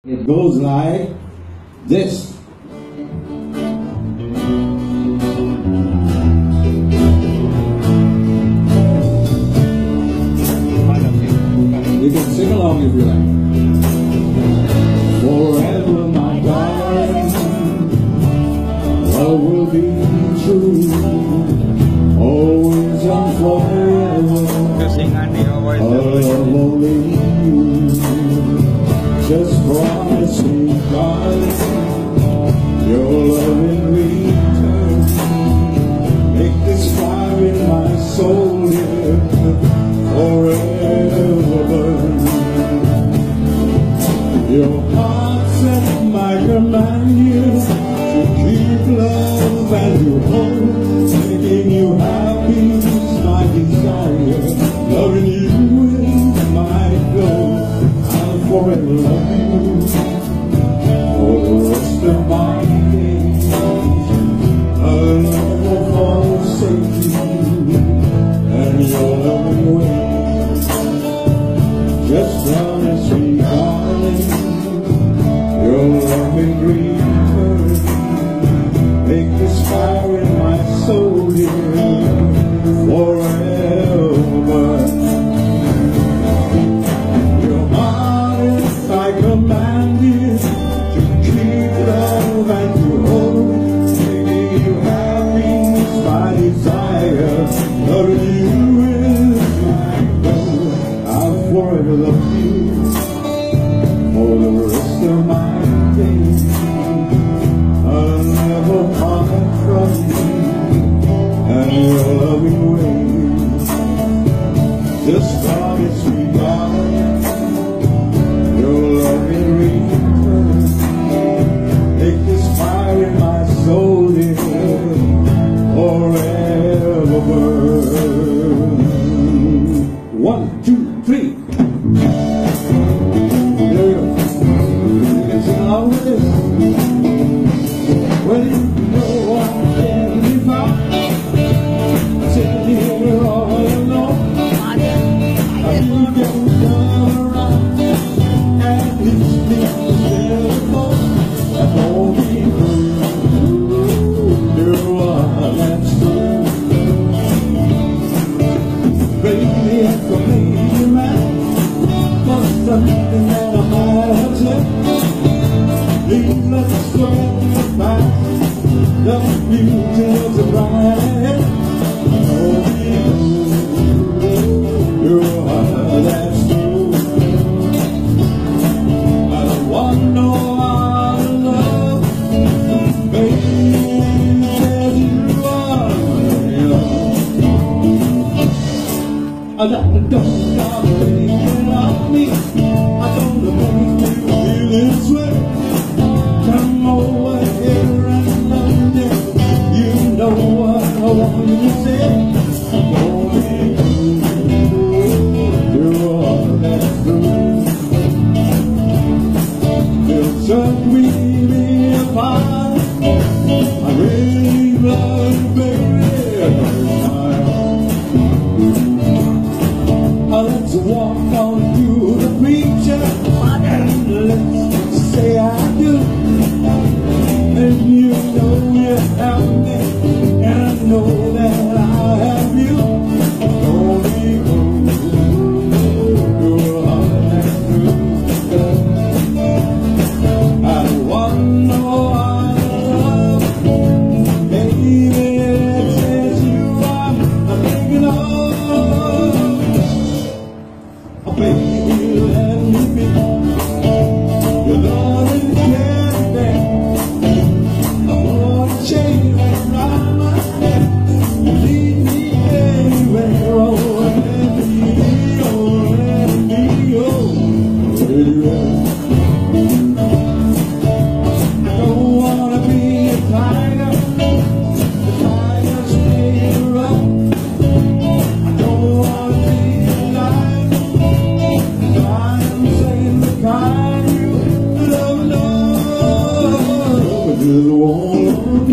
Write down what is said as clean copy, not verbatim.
It goes like this. You can sing along if you like. Forever, my darling, love will be true. Always and forever, love only you. Just promise me, darling, your love in return. Make this fire in my soul here forever burn. Your heart set my command you to keep love and to hold, making you happy is my desire. Loving you is my goal. I'll forever love you for the rest of my days. I'll never forsake you and your loving ways. Just promise me, darling, your loving return. Make this fire in my soul here forever. Your heart is I command you to keep love and to hold, making you happy is my desire. Loving you is my goal. I'll forever love you for the rest of my days. I'll never part from you and your loving ways. Just promise me, darling, your loving return. Make this fire in my soul here forever burn. 1, 2, 3. There you go. Sing along with this. Well, you know I can't be found sitting here all alone. You can come around and reach me telephone. And hold me through. You're one that's true. Baby, if I made you mad for something that I might have said, please let's go in the past. The future is bright ahead. Hold me through. You're one that's true. I don't want no other love, baby, as you are. I don't thinking of me. I don't make you feel this way. Come over here and love me. You know what I want you to say. Hold me through. You're all that's true. You'll certainly be apart. I really love you, baby. Let's walk on through the preacher and let's say I do. And you know you have me, and I know that I have you. Hold me through, you're all that's true. I don't want no other love, baby, it says you I'm thinking of. Baby, let me be your loving care. I'm gonna change around my head. You lead me anywhere, oh, let me go, let me go. I don't wanna be a tiger, the tiger's made up. I don't wanna be a lion. I'm saying the kind you love, I just want